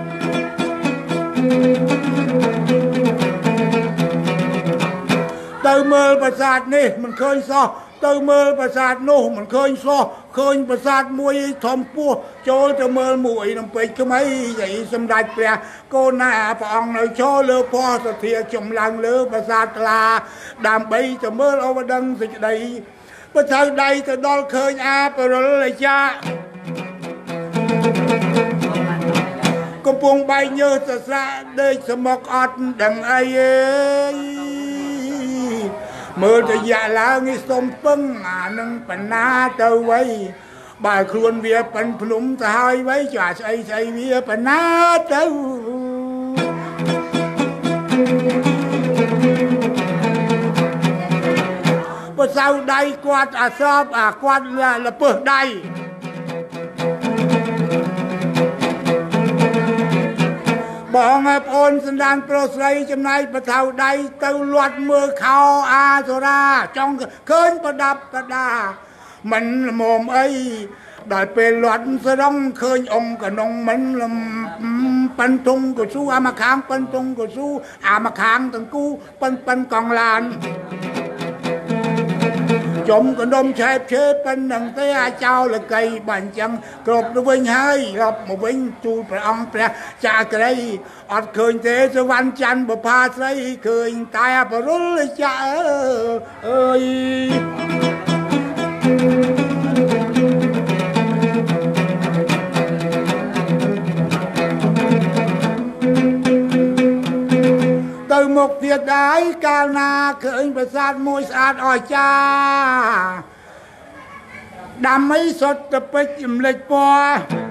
ទៅមើលប្រាសាទនេះមិនឃើញសោះទៅមើលប្រាសាទនោះមិនឃើញសោះឃើញប្រាសាទមួយធំពោះចូលទៅមើលមួយនឹងពេជ្រក្មៃយាយសម្ដេចព្រះកូនណាព្រះអង្គនៅឈរលើផសធាចម្ឡើងលើប្រាសាទថ្លាដើម្បីទៅមើលអវដឹងសេចក្តីបថៅដៃទៅដល់ឃើញអាបរុលអាចាកំពុងបែកញើសស្រាដេកសមុកអត់ដឹងអីមើលទៅយ៉ាឡើងនេះសុំពឹងអានឹងបណ្ណាទៅໄວបើខ្លួនវាប៉ិនភ្នំទៅហើយໄວចាស្អីវាបណ្ណាទៅបើសៅដៃគាត់អាសបគាត់លពើសដៃបងប្អូនសណ្ដានប្រុសស្រីចំណាយបថៅដៃទៅលាត់មើលខោអាសូរាចង់ឃើញប្រដាប់ប្រដាមិនល្មមអីដល់ពេលលាត់សរងឃើញអង្គកនុងមិនប៉ិនតុងក៏ស៊ូអាមកខាងប៉ិនតុងក៏ស៊ូអាមកខាងទាំងគូប៉ិនកងឡានចំកណ្ដុំឆែបឆេប៉ិននឹងទេអាចោលកៃបាញ់ចឹងគ្រប់ទៅវិញហើយរាប់មកវិញទូលព្រះអង្គព្រះចាក្រីអត់ឃើញទេសវណ្ណច័ន្ទបុផាស្រីឃើញតែបរុលចាអើយទៅមកទៀតដែរកាលណាឃើញប្រាសាទមួយស្អាតអស្ចារ្យដាំអីសុទ្ធតែពេជ្រចម្លេចពណ៌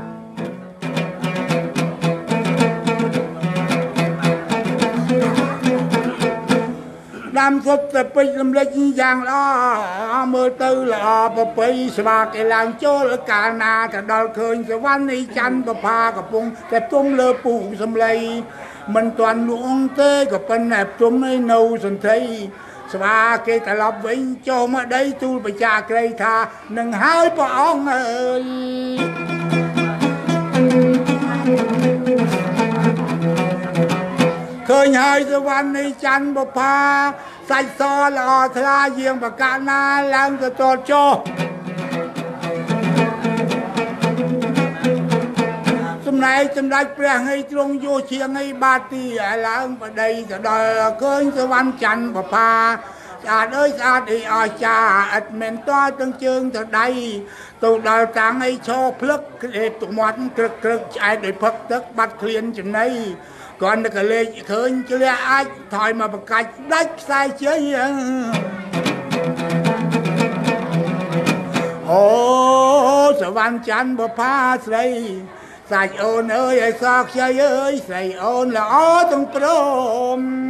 ដាំសុទ្ធតែពេជ្រចម្លេចយ៉ាងល្អមើលទៅល្អប្រពៃស្វាគេឡើងចូលកាលណាទៅដល់ឃើញសវណ្ណនៃច័ន្ទបុផាកំពុងតែផ្ទុំលើពូសំឡីមិនទាន់លួងទេក៏ប៉ុន្តែផ្ទុំឯនៅសន្ធិស្វាគេត្រឡប់វិញចូលមកដីទូលបជាក្រីថានឹងហើយព្រះអង្គអើយឃើញហើយសវណ្ណនៃច័ន្ទបុផាសាច់សល្អថ្លាយាងបកណាឡើងទៅតតចុះសម្ដែងសម្ដេចព្រះឲ្យទ្រង់យោជាងឲ្យបាទីឲ្យឡើងបដីទៅដល់ឃើញសវណ្ណច័ន្ទបុផាស្អាតអើយស្អាតអីអស្ចារ្យឥតមែនតទាំងជើងទៅដៃទៅដល់តាំងឲ្យឈរភ្លឹកគេទុមាត់ក្រឹកឆ្អែតដោយផឹកទឹកបាត់ឃ្លានចំណៃ còn cái lệ khơi cho lẽ ai thòi mà bậc cách đách sai chơi ô sở văn chăn bờ pha xây sạch ôn ơi ai sọc chơi ơi sạch ôn là ó tung prom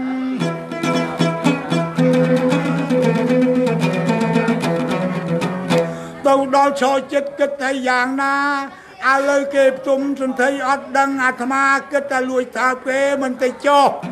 tàu đo cho chết kết thay giang na à lời kịp tung xuân thấy ọt đăng à thà ma kết ta lùi thà quê mình tay cho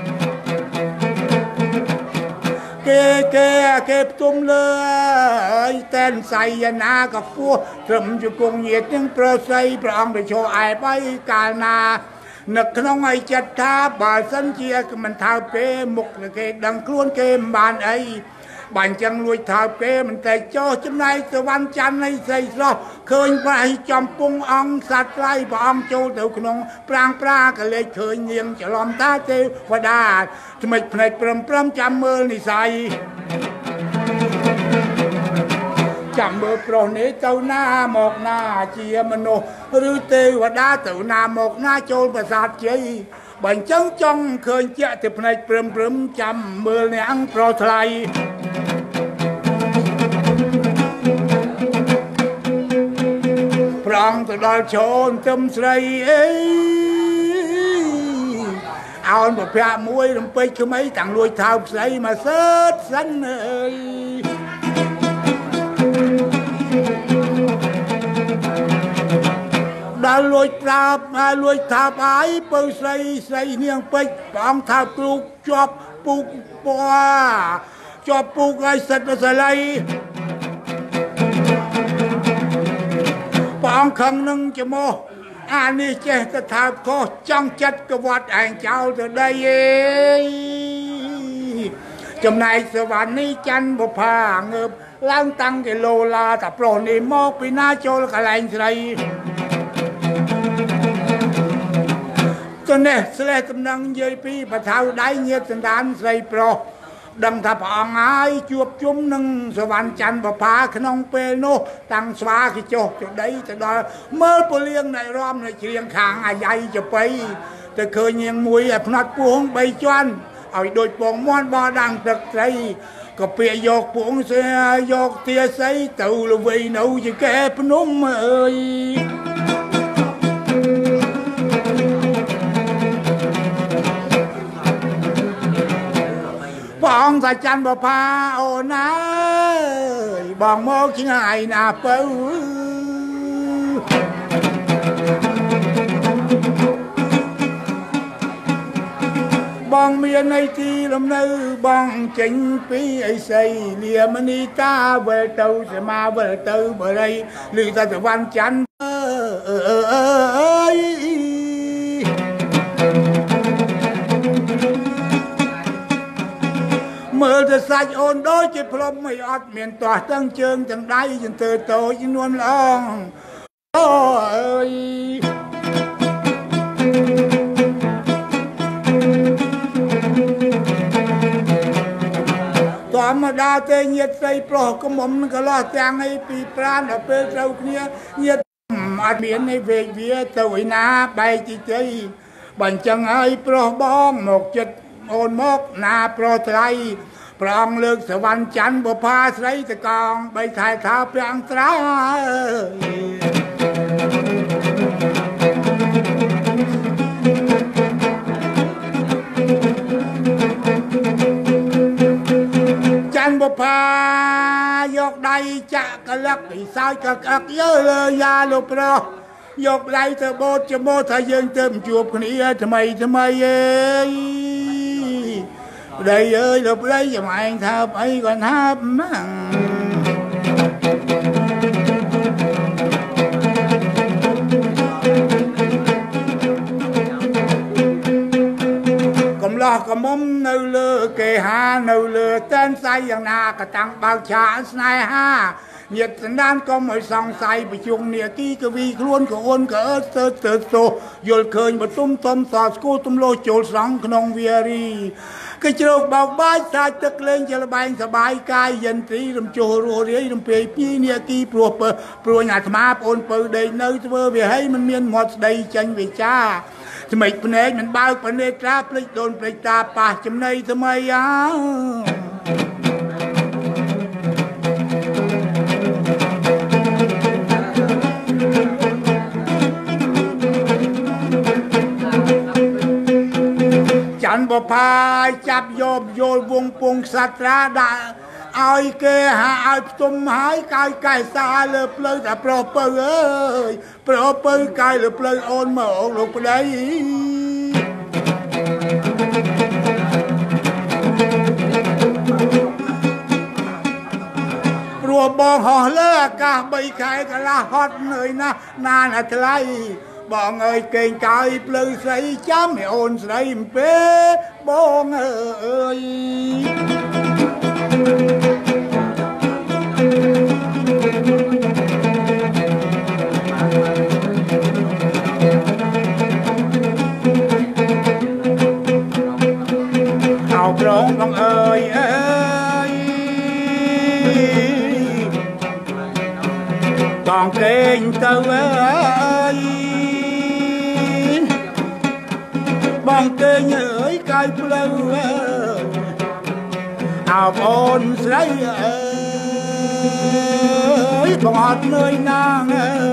kịp tung lời tên say na gặp vua trầm cho cùng nhiệt những pro say prong để cho ai bay cả na nực không ai chặt tha bà sân chia mình thà quê mục là cái đằng luôn cái bàn ấy bạn chẳng lùi thảo kê mình tay cho chấm này từ văn chăn này xây ra khơi phải chom pung ong sạch lại và ong châu từ nông prang pra cái lệ khơi nghiêng cho lòng ta tê và đà thì mình phải pram chăm mơ này sai chăm mơ pro nế châu na một na chia mình nô rư tê và đa tự na một na châu và sạch chơi bạn chẳng trong khơi chạy thì phải pram chăm mơ này ăn pro thay prong từ đó chôn tâm say ao một phe muối làm pê cứ mấy thằng nuôi thao say mà sớt xanh ơi đã lôi tháp ái bơ say niềng pê prong thao puk chop puk boa chop puk ai sạch mà say lây bọn không nâng cho mô anh đi chế ta thao cô trong chất cái vật ảnh cháu từ đây chùm này sự bạn đi chanh bộ phà ngợp lang tăng cái lô la tập rổ đi mô bị ná chô cả lạnh xây cho nên sẽ là tầm nâng dây pi bà thao đáy nhiệt tình đàn xây pro đừng thập hòn ai chuột chúng nâng sự văn chăn và phá khăn ông bê nô tăng xóa cái chỗ đấy từ đó mơ bố liên này rõm này chuyện kháng à dây cho bấy từ khơi nhiên mùi ập nát buông bay choan ở đôi bóng môn bò đang thực xây có bịa dọc buông xe dọc tia xây tự là vì nấu chứ kẹp nôm ơi bọn ta chăn bà pha ô ơi bọn mô chứ ngài nà bơ bọn miền này thì làm nữ bọn chính phí ấy xây lìa mà đi ta về tàu sẽ mà về tàu bởi đây lì ta sẽ văn chăn ơi mơ thật sạch ôn đôi chế plom mày ọt miền tỏa tăng chương chẳng đáy chẳng từ tổ chứ luôn lòng ơi tỏa mà đa tê nhiệt xây pro có mồm cái lo trang ấy pi pran ở bên sâu kia nhiệt ọt miền này về phía tuổi na bay chỉ chơi bằng chẳng ai pro bom một chất ôn mốc na pro thay prong lược sự văn chăn bộ pha xây từ con bay thay thao prong trái chăn bộ pha dọc đây chạ cả lắc thì sao cả các nhớ lời ya lô pro dọc đây từ bốt cho bốt thay dương tôm chuột con ý thầm mày ơi đây ơi lúc đấy cho mày tháp ấy còn tháp cầm lo cầm mông nâu lơ kề ha nâu lơ tên say yang na cả tăng bao trả snai ha nhiệt tình đan có mọi song say bị chung nia kí cái vi luôn của ôn cỡ tơ tơ tô dồi khơi mà tum sò scô tum lô chôl sóng khung vieri cái trường bao bái sai tức lên cho là bay sờ bay cay dân trí làm chùa rùa đấy làm phê pi nia kí pro nhà thà ma ôn pơ đây nơi vơ về hay mình miên một đây tranh về cha ថ្មីភ្នែកមិនបើកភ្នែកត្រាភ្លេចដូនភ្លេចតាប៉ះចំណៃថ្មីจันบพายจับโยบโยลวงปงสัตราดาเอาเกหาเอาตุ่มหายกายกายสาเลือเปลือยแต่โปรเปลือยโปรเปลือยกายเลือเปลือยโอนมาออกลงไปได้รัวบองห่อเลือกกะใบไข่กะลาฮอดเหนื่อยนะนานอะไรបងអើយកេងកាយភ្លឺស្រីចាំឲ្យអូនស្រីអំពេបងអើយអោប្រងបងអើយបងកេងទៅអើយបងកេងអើយកាយផ្លូវអោបងស្រីអើយបងអត់នឿយណាង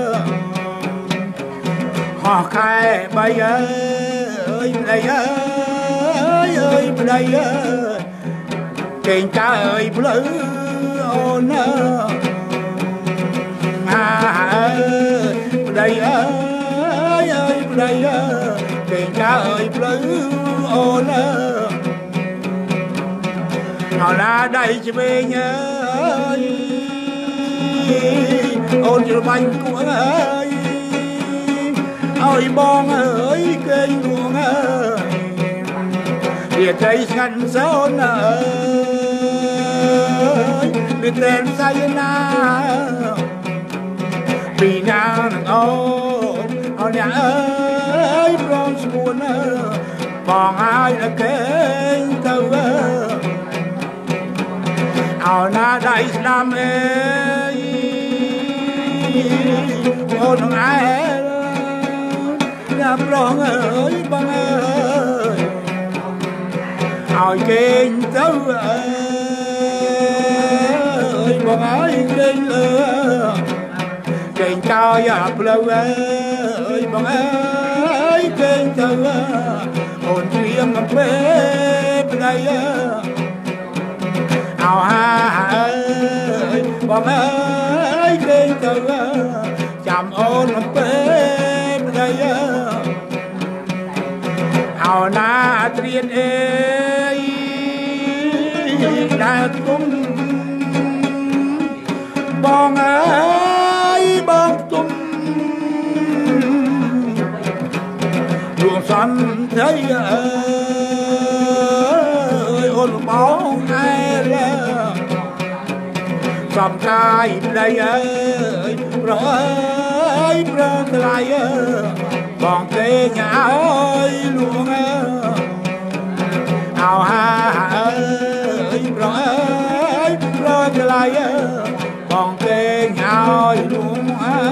ហោះខែបីអើយប្តីអើយអើយប្តីអើយកេងកាយអើយផ្លូវអូនប្តីអើយអើយប្តីអើយកេងកាយអើយផ្លូវអូនเอาหน้าได้จะเป็นเอ้ยโอนจะบังกูเอ้ยเอาไอ้บองเอ้ยเก่งดวงเอ้ยเรียกใจฉันโซนเอ้ยเรียกแรงใจนาปีหน้าหนังโอนเอาเนี่ยเอ้ยพร้อมสมุนเอ้ยบองไอ้ละเก่งเท่าเอ้ยเอาหน้าได้สนามเอ้ยโอ้น้องไอ้นับร้องเอ้ยบังเอ้ยเอาเก่งเจ้าเอ้ยบังไอ้เก่งเลยเก่งเจ้าอย่าเปล่าเอ้ยบังเอ้ยเก่งเจ้าโอนเตรียมน้ำเพลไปได้เอาหาเอ้ยบอกเอ้ยเก่งเธอจำโอนมันเป็นไงเอาหน้าเตรียนเอ้ยได้ตุ้มบอกเอ้ยบอกตุ้มดวงสันเธอเอ้ยโอนบอกไอ้สำกายได้เอ้ยเพราะเอ้ยเพราะอะไรบองเกงเอาหลวงเอาหาเอ้ยเพราะเอ้ยเพราะอะไรบองเกงเอาหลวง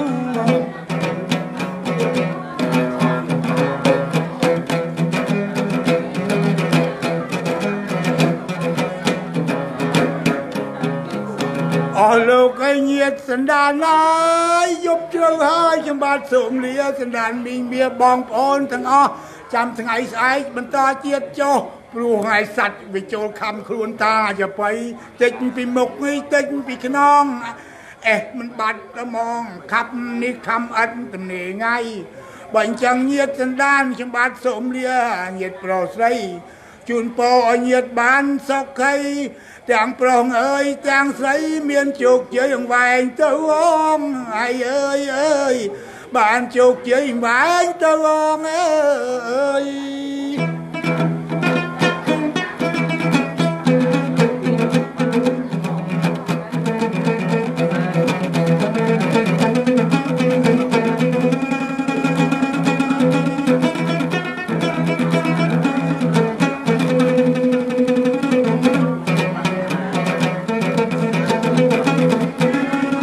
อ๋อลูกไอ้เงียดสันดานนายยบเชื่อให้จำบาดสมเลียสันดานมีเมียบองโอนทั้งอ้อจำทั้งไอ้สายบรรดาเจียดโจปลูกไอ้สัตว์วิโจคำครวนตาจะไปเต็งปีหมกนี่เต็งปีขนองมันบาดตะมองคำนี่คำอันตำเนไงบัญจังเงียดสันดานจำบาดสมเลียเงียดโปรไซจุนโปเงียดบานซอกไข่จางปรองเอ้ยจางใสเมียนจุกเจียงแหวงเต้าองไอ้เอ้ยเอ้ยบ้านจุกเจียงแหวงเต้าองเอ้ย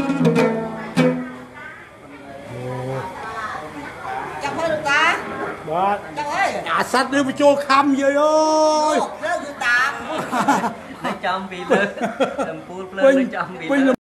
บបាទចឹងហើយអាសត្វនេះបញ្ចូលខំយាយអើយលើគឺតាម nó chom vì lớn tầm pul lên nó chom vì lớn